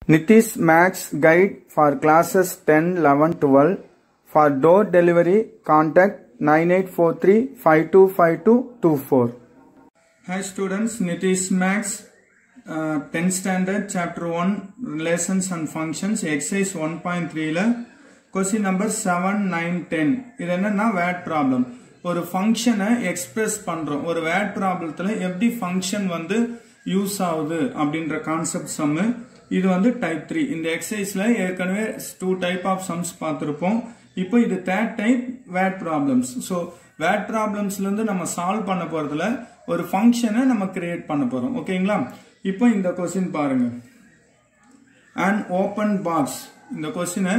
Nitish Max Guide for classes 10, 11, 12. For door delivery, contact 9843-525224. Hi students, Nitish Max, 10th standard, chapter 1, relations and functions, exercise 1.3, question number 7, 9, 10. இது என்னன்னா word problem. ஒரு ஃபங்க்ஷனை express பண்றோம். ஒரு word ப்ராப்ளத்துல எப்படி function வந்து use ஆகுது அப்படின்ற கான்செப்ட் சம்மு. இது வந்து டைப் 3. இந்த எக்ஸசைஸ்ல ஏற்கனவே 2 டைப் ஆஃப் சம்ஸ் பார்த்திருப்போம். இப்போ இது third type word problems. So word ப்ராப்ளம்ஸ்ல இருந்து நம்ம சால்வ் பண்ண போறதுல ஒரு ஃபங்க்ஷனை நம்ம கிரியேட் பண்ண போறோம். ஓகேங்களா? இப்போ இந்த கொஸ்டின் பாருங்க. an open box. இந்த கொஸ்டினை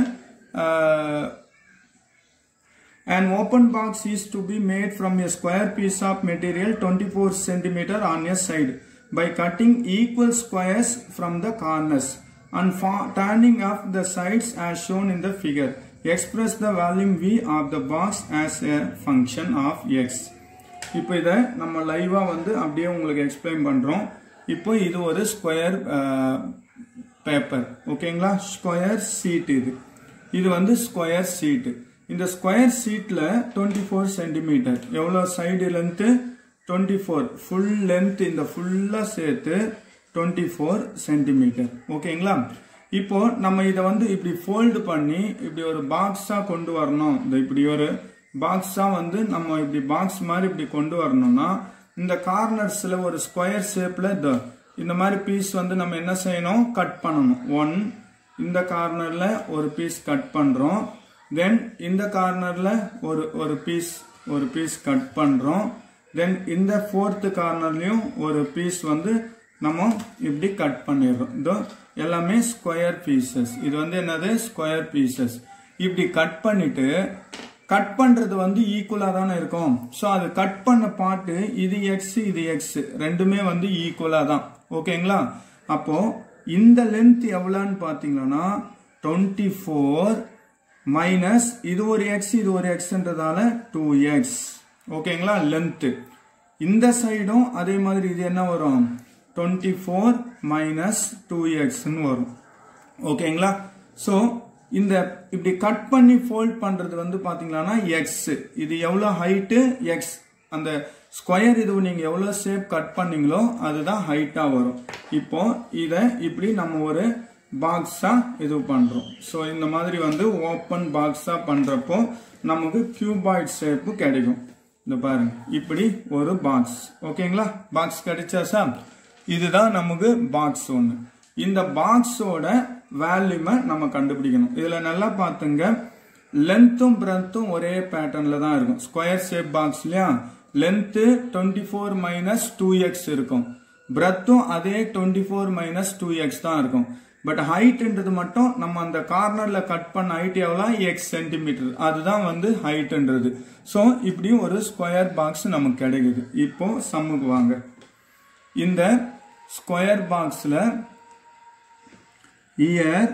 an open box is to be made from a square piece of material 24 cm on a side by cutting equal squares from the corners and turning off the sides as shown in the figure. Express the volume V of the box as a function of x. இப்போ இதை நம்ம லைவா வந்து அப்படியே உங்களுக்கு explain பண்றோம். இப்போ இது ஒரு ஸ்கொயர் பேப்பர். ஓகேங்களா? Square sheet. இது வந்து ஸ்கொயர் சீட். இந்த ஸ்கொயர் சீட்ல 24 சென்டிமீட்டர். எவ்வளவு சைடு லென்த்? 24. ஃபுல் லென்த் இந்த ஃபுல்லா சேர்த்து 24 சென்டிமீட்டர். ஓகேங்களா? இப்போ நம்ம இதை வந்து இப்படி ஃபோல்டு பண்ணி இப்படி ஒரு பாக்ஸா கொண்டு வரணும். இப்படி ஒரு பாக்ஸா வந்து நம்ம இப்படி பாக்ஸ் மாதிரி இப்படி கொண்டு வரணும்னா இந்த கார்னர்ஸ்ல ஒரு ஸ்கொயர் ஷேப்ல இந்த மாதிரி பீஸ் வந்து நம்ம என்ன செய்யணும்? கட் பண்ணணும். 1 இந்த கார்னர்ல ஒரு பீஸ் கட் பண்றோம். தென் இந்த கார்னர்ல ஒரு பீஸ் கட் பண்றோம். தென் இந்த 4th கார்னர்லயும் ஒரு பீஸ் வந்து நம்ம இப்படி கட் பண்ணிடுறோம். இதோ எல்லாமே ஸ்கொயர் பீசஸ். இது வந்து என்னது? Square pieces. இப்படி கட் பண்ணிட்டு கட் பண்றது வந்து ஈக்குவலா தானே இருக்கும். ஸோ அது கட் பண்ண பார்ட்டு இது எக்ஸ் இது எக்ஸ் ரெண்டுமே வந்து ஈக்குவலா தான். ஓகேங்களா? அப்போ இந்த லென்த் எவ்வளோன்னு பாத்தீங்கன்னா 24 மைனஸ் இது ஒரு எக்ஸ் இது ஒரு எக்ஸ்ன்றதால 2x. ஓகேங்களா? லென்த் இந்த சைடும் அதே மாதிரி இது என்ன வரும்? 24 மைனஸ் 2x வரும். ஓகேங்களா? சோ இந்த இப்படி கட் பண்ணி ஃபோல்ட் பண்றது வந்து பாத்தீங்கன்னா எக்ஸ். இது எவ்வளவு ஹைட்? எக்ஸ். அந்த ஸ்கொயர் இது நீங்க எவ்வளவு ஷேப் கட் பண்ணீங்களோ அதுதான் ஹைட்டா வரும். இப்போ இத இப்படி நம்ம ஒரு பாக்ஸா இது பண்றோம். சோ இந்த மாதிரி வந்து ஓபன் பாக்ஸா பண்றப்போ நமக்கு கியூபாய்ட் ஷேப் கிடைக்கும். இந்த பாருங்க, இப்படி ஒரு பாக்ஸ். ஓகேங்களா? பாக்ஸ் கிடைச்சாசா? இதுதான் நமக்கு பாக்ஸ் ஒன்று. இந்த பாக்ஸோட வேல்யூமை நம்ம கண்டுபிடிக்கணும். இதுல நல்லா பாத்துங்க, லென்த்தும் பிரெத்தும் ஒரே பேட்டர்ன்ல தான் இருக்கும். ஸ்கொயர் ஷேப் பாக்ஸ் இல்லையா? லென்த் 24 மைனஸ் 2x இருக்கும். பிரெத்தும் அதே 24 மைனஸ் 2x தான் இருக்கும். பட் ஹைட்ன்றது மட்டும் நம்ம அந்த கார்னர்ல கட் பண்ண ஹைட் எவ்வளவு? x centimetre. அதுதான் வந்து ஹைட்ன்றது. சோ இப்படி ஒரு ஸ்கொயர் பாக்ஸ் நமக்கு கிடைக்குது. இப்போ சம்முக்கு வாங்க. இந்த ஸ்கொயர் பாக்ஸ்ல இயர்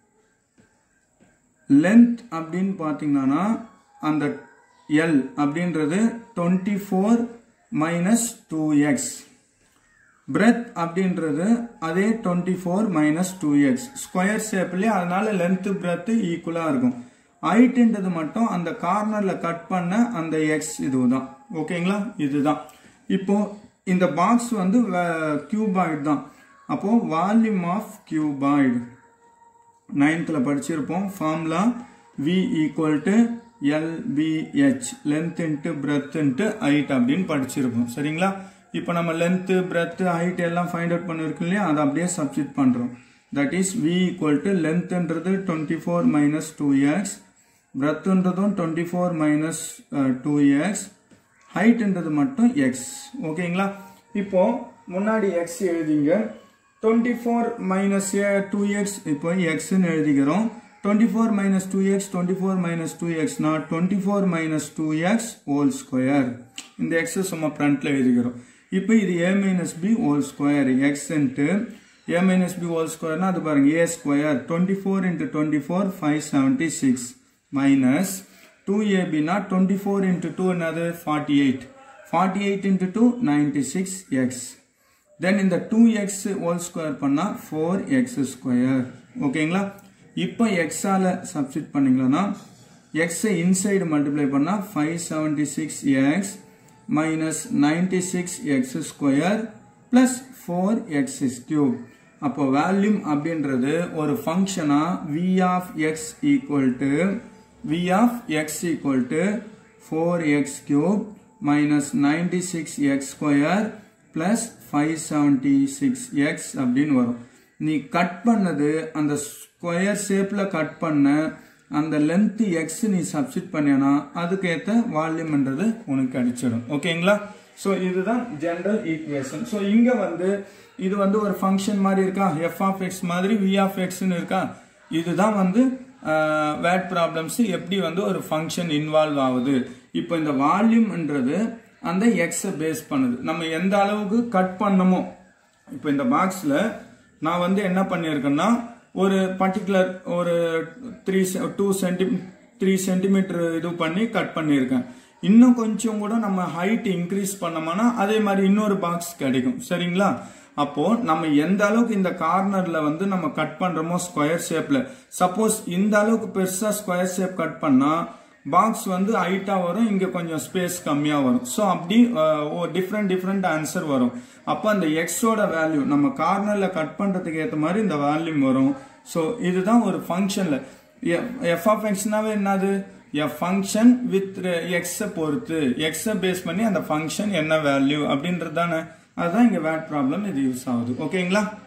லென்த் அப்படின்னு பாத்தீங்கன்னா அந்த L அப்படின்றது 24 மைனஸ் 2x. பிரெத் அப்படின்றது அதே 24 மைனஸ் 2x. ஸ்கொயர் ஷேப்லயே, அதனால லென்த் பிரெத் ஈக்குவலா இருக்கும். ஹைட்ன்றது மட்டும் அந்த கார்னர்ல கட் பண்ண அந்த x இதுதான். ஓகேங்களா? இதுதான். இப்போ இந்த பாக்ஸ் வந்து கியூபாய்டு தான். அப்போ வால்யூம் ஆஃப் கியூபாய்டு 9th படிச்சிருப்போம். Formula V equal to LBH, length into breadth into height அப்படின்னு படிச்சிருப்போம். சரிங்களா? இப்போ நம்ம லென்த் பிரெத் ஹைட் எல்லாம் ஃபைண்ட் அவுட் பண்ணிருக்கோம் இல்லையா? அதை அப்படியே சப்ஸ்டிட் பண்றோம். That is V equal to லென்த்ன்றது 24 மைனஸ் 2x, பிரெத்ன்றதும் 24 மைனஸ் 2x, ஹைட்ன்றது மட்டும் x. ஓகேங்களா? இப்போ முன்னாடி x எழுதிங்க. 24 மைனஸ் 2x இப்போ x ன்னு எழுதிக்கிறோம். 24 minus 2x, 24 minus 2x, not 24 minus 2x whole square. இந்த x சும்மா ஃப்ரண்ட்ல எழுதிக்கிறோம். இப்போ இது a minus b whole square. x into a minus b whole square னா அது பாருங்க a square. 24 into 24 576 minus 2ab னா 24 into 2 another 48. 48 into 2 96x. then இந்த 2x whole square பண்ணா 4x square. ஓகேங்களா? இப்போ x ஆல substitute பண்ணீங்களா x inside multiply பண்ணா 576x minus 96x square plus 4x cube. அப்போ வால்யூம் அப்படின்றது ஒரு ஃபங்க்ஷனா v of x equal to 4x cube minus 96x square plus 576x அப்படின்னு வரும். நீ கட் பண்ணது அந்த ஸ்கொயர் ஷேப்ல கட் பண்ண அந்த லென்த் x நீ சப்ஸ்டிட் பண்ணினா அதுக்கு ஏத்த வால்யூம்ன்றது உனக்கு கிடைச்சிடும். ஓகேங்களா? சோ இதுதான் ஜெனரல் ஈக்குவேஷன். சோ இங்க வந்து இது வந்து ஒரு ஃபங்க்ஷன் மாதிரி இருக்கா, f of x மாதிரி v of x ன்னு இருக்கா. இதுதான் வந்து வேட் ப்ராப்ளம்ஸ் எப்படி வந்து ஒரு ஃபங்க்ஷன் இன்வால்வ் ஆகுது. இப்போ இந்த வால்யூம்ன்றது அந்த x பேஸ் பண்ணுது. நம்ம எந்த அளவுக்கு கட் பண்ணமோ, இப்போ இந்த பாக்ஸ்ல நான் வந்து என்ன பண்ணியிருக்கேன்னா ஒரு பர்டிகுலர் ஒரு 3 சென்டிமீட்டர் இது பண்ணி கட் பண்ணியிருக்கேன். இன்னும் கொஞ்சம் கூட நம்ம ஹைட் இன்க்ரீஸ் பண்ணோம்னா அதே மாதிரி இன்னொரு பாக்ஸ் கிடைக்கும். சரிங்களா? அப்போ நம்ம எந்த அளவுக்கு இந்த கார்னர்ல வந்து நம்ம கட் பண்றோமோ ஸ்கொயர் ஷேப்ல, சப்போஸ் இந்த அளவுக்கு பெருசா ஸ்கொயர் ஷேப் கட் பண்ணா பாக்ஸ் வந்து ஹைட்டா வரும், இங்க கொஞ்சம் ஸ்பேஸ் கம்மியா வரும். சோ அப்படி டிஃப்ரெண்ட் ஆன்சர் வரும். அப்ப அந்த எக்ஸோட வேல்யூ நம்ம கார்னர்ல கட் பண்றதுக்கு ஏத்த மாதிரி இந்த வேல்யூ வரும். சோ இதுதான் ஒரு ஃபங்க்ஷன்ல f of x னாவே என்னது, a function with x பொறுத்து x பேஸ் பண்ணி அந்த ஃபங்க்ஷன் என்ன வேல்யூ அப்படின்றது தானே. அதுதான் இங்க வேட் ப்ராப்ளம் இது யூஸ் ஆகுது. ஓகேங்களா?